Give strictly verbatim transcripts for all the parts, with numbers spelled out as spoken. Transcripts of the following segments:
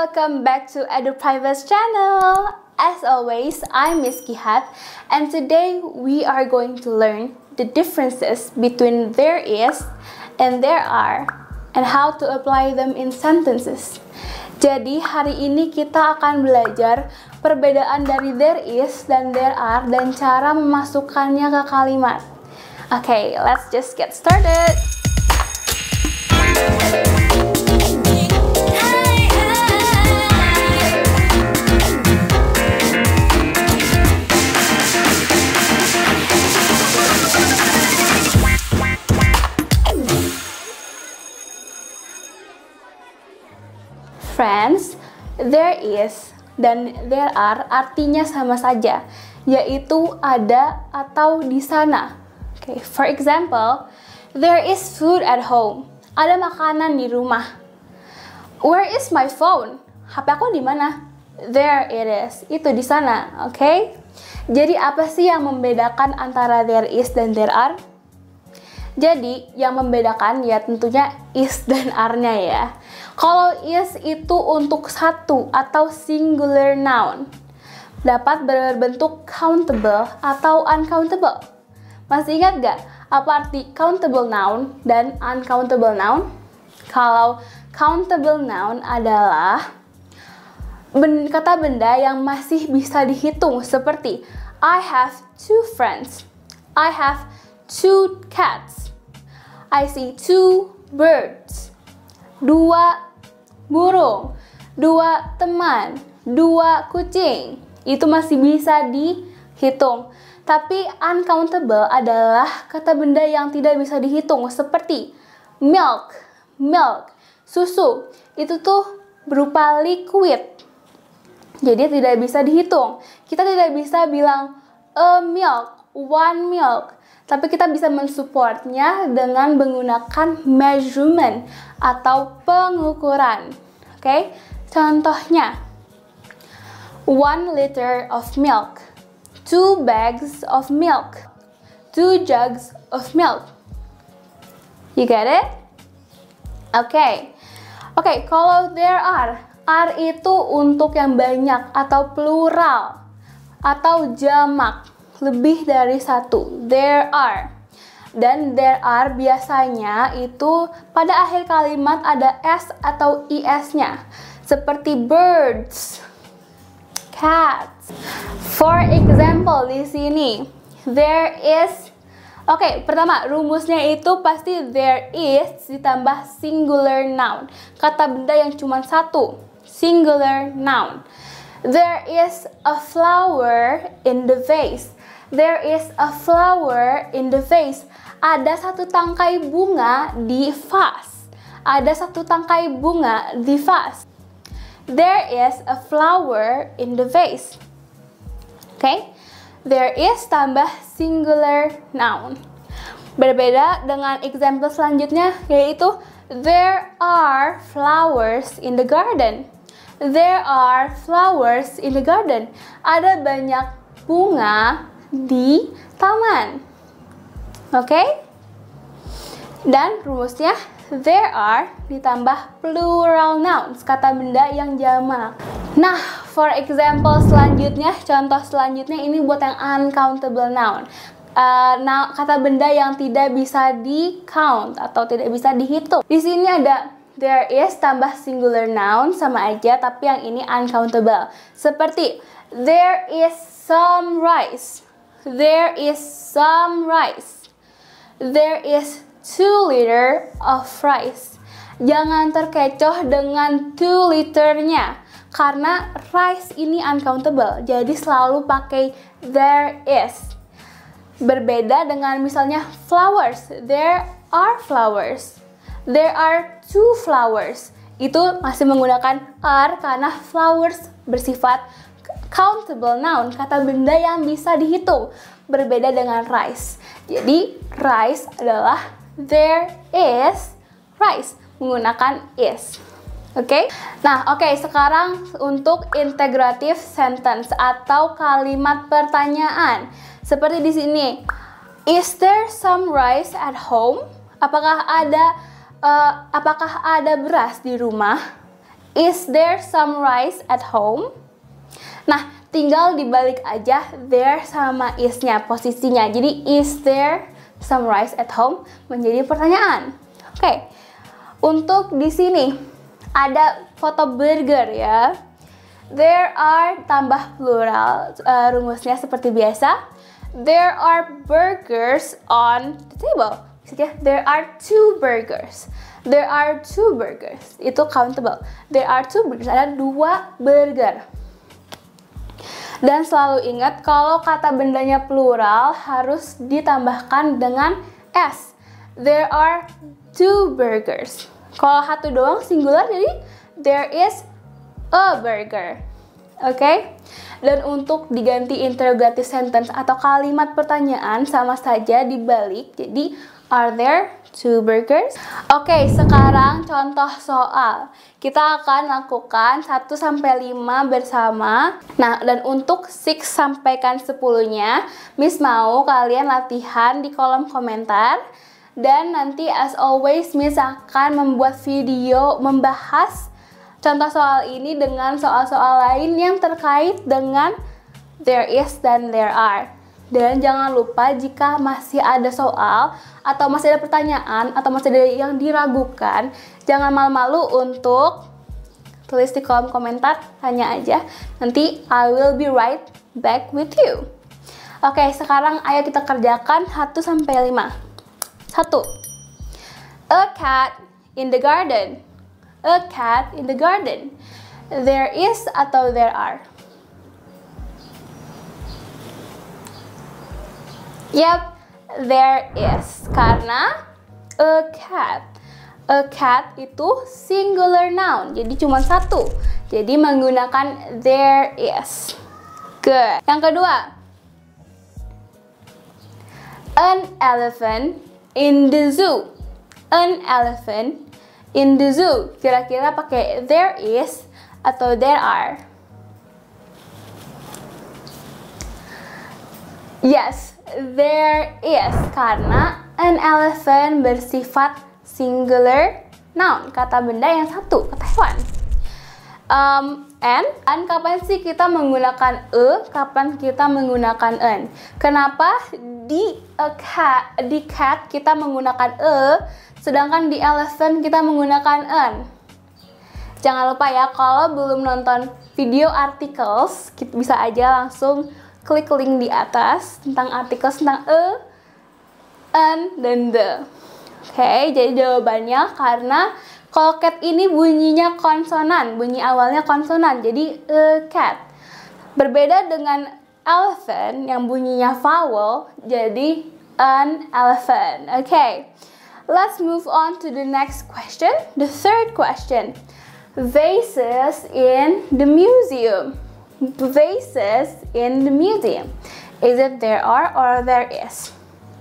welcome back to EduPrivate's channel. As always, I'm Miss Kihat, and today we are going to learn the differences between there is and there are, and how to apply them in sentences. Jadi hari ini kita akan belajar perbedaan dari there is dan there are dan cara memasukkannya ke kalimat. Okay, let's just get started. Friends, there is dan there are artinya sama saja, yaitu ada atau di sana. Okay, for example, there is food at home. Ada makanan di rumah. Where is my phone? H P aku di mana? There it is. Itu di sana, oke? Okay? Jadi apa sih yang membedakan antara there is dan there are? Jadi yang membedakan ya tentunya is dan are-nya ya. Kalau is itu untuk satu atau singular noun, dapat berbentuk countable atau uncountable. Masih ingat gak apa arti countable noun dan uncountable noun? Kalau countable noun adalah ben kata benda yang masih bisa dihitung, seperti I have two friends, I have two cats, I see two birds, dua burung, dua teman, dua kucing. Itu masih bisa dihitung. Tapi uncountable adalah kata benda yang tidak bisa dihitung, seperti milk, milk, susu. Itu tuh berupa liquid, jadi tidak bisa dihitung. Kita tidak bisa bilang a milk, one milk, tapi kita bisa mensupportnya dengan menggunakan measurement atau pengukuran. Oke, okay? Contohnya, one liter of milk, two bags of milk, two jugs of milk. You get it? Oke, okay. Oke, okay, kalau there are, are itu untuk yang banyak atau plural atau jamak, lebih dari satu. There are. Dan there are biasanya itu pada akhir kalimat ada s atau is-nya, seperti birds, cats. For example, di sini there is. Oke, okay, pertama rumusnya itu pasti there is ditambah singular noun, kata benda yang cuma satu, singular noun. There is a flower in the vase. There is a flower in the vase. Ada satu tangkai bunga di vas. Ada satu tangkai bunga di vas. There is a flower in the vase. Oke, okay? There is tambah singular noun. Berbeda dengan example selanjutnya, yaitu there are flowers in the garden. There are flowers in the garden. Ada banyak bunga di taman. Oke? Okay? Dan rumusnya there are ditambah plural nouns, kata benda yang jamak. Nah, for example selanjutnya, contoh selanjutnya ini buat yang uncountable noun. Uh, nah, kata benda yang tidak bisa di count atau tidak bisa dihitung. Di sini ada there is tambah singular noun sama aja, tapi yang ini uncountable. Seperti there is some rice. There is some rice. There is two liter of rice. Jangan terkecoh dengan two liternya, karena rice ini uncountable, jadi selalu pakai there is. Berbeda dengan misalnya flowers. There are flowers. There are two flowers. Itu masih menggunakan are karena flowers bersifat countable noun, kata benda yang bisa dihitung. Berbeda dengan rice. Jadi rice adalah there is rice, menggunakan is. Oke? Okay? Nah, oke, okay, sekarang untuk integrative sentence atau kalimat pertanyaan. Seperti di sini. Is there some rice at home? Apakah ada uh, apakah ada beras di rumah? Is there some rice at home? Nah, tinggal dibalik aja there sama is-nya, posisinya. Jadi, is there some rice at home menjadi pertanyaan. Oke, okay. Untuk di sini ada foto burger ya. There are tambah plural, uh, rumusnya seperti biasa. There are burgers on the table. Maksudnya, there are two burgers. There are two burgers. Itu countable. There are two burgers. Ada dua burger. Dan selalu ingat kalau kata bendanya plural harus ditambahkan dengan s. There are two burgers. Kalau satu doang singular jadi there is a burger. Oke? Okay? Dan untuk diganti interrogative sentence atau kalimat pertanyaan sama saja dibalik. Jadi are there two burgers? Oke, okay, sekarang contoh soal. Kita akan lakukan satu sampai lima bersama. Nah, dan untuk enam sampai sepuluh-nya, Miss mau kalian latihan di kolom komentar. Dan nanti as always, Miss akan membuat video membahas contoh soal ini dengan soal-soal lain yang terkait dengan there is dan there are. Dan jangan lupa jika masih ada soal atau masih ada pertanyaan atau masih ada yang diragukan, jangan malu-malu untuk tulis di kolom komentar, tanya aja. Nanti I will be right back with you. Oke, sekarang ayo kita kerjakan satu sampai lima. satu. A cat in the garden. A cat in the garden. There is atau there are? Yep, there is. Karena a cat. A cat itu singular noun, jadi cuma satu. Jadi menggunakan there is. Good. Yang kedua, an elephant in the zoo. An elephant in the zoo. Kira-kira pakai there is atau there are? Yes, there is. Karena an elephant bersifat singular noun, kata benda yang satu, kata hewan. Um, and, and kapan sih kita menggunakan e, kapan kita menggunakan an? Kenapa di a cat, di cat kita menggunakan e, sedangkan di elephant kita menggunakan an? Jangan lupa ya, kalau belum nonton video articles, kita bisa aja langsung klik link di atas tentang artikel tentang e, an, dan the. Oke, okay, jadi jawabannya karena kalau cat ini bunyinya konsonan, bunyi awalnya konsonan, jadi a cat. Berbeda dengan elephant yang bunyinya vowel, jadi an elephant. Oke, okay. Let's move on to the next question, the third question. Vases in the museum. Vases in the museum. Is it there are or there is?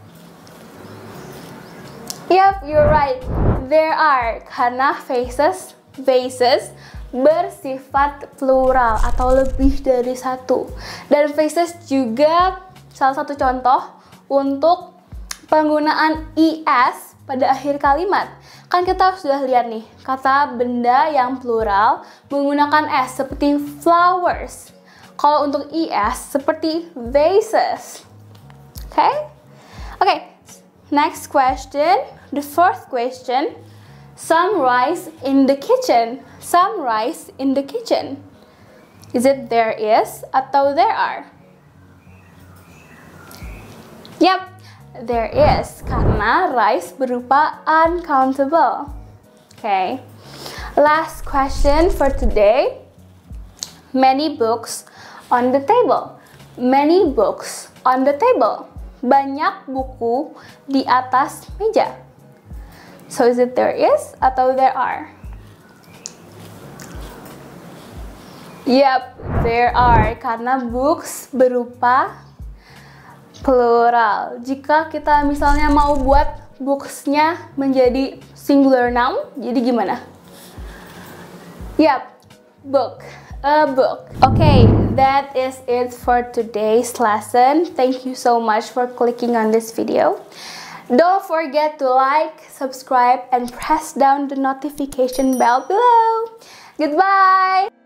Yep, you're right. There are. Karena vases, vases bersifat plural atau lebih dari satu. Dan vases juga salah satu contoh untuk penggunaan es pada akhir kalimat. Kan kita sudah lihat nih, kata benda yang plural menggunakan s seperti flowers. Kalau untuk es seperti vases. Oke? Okay? Oke, okay. Next question, the fourth question. Some rice in the kitchen. Some rice in the kitchen. Is it there is atau there are? Yep, there is, karena rice berupa uncountable. Okay. Last question for today. Many books on the table. Many books on the table. Banyak buku di atas meja. So is it there is atau there are? Yep, there are, karena books berupa plural. Jika kita misalnya mau buat books-nya menjadi singular noun, jadi gimana? Yep, book. A book. Okay, that is it for today's lesson. Thank you so much for clicking on this video. Don't forget to like, subscribe, and press down the notification bell below. Goodbye!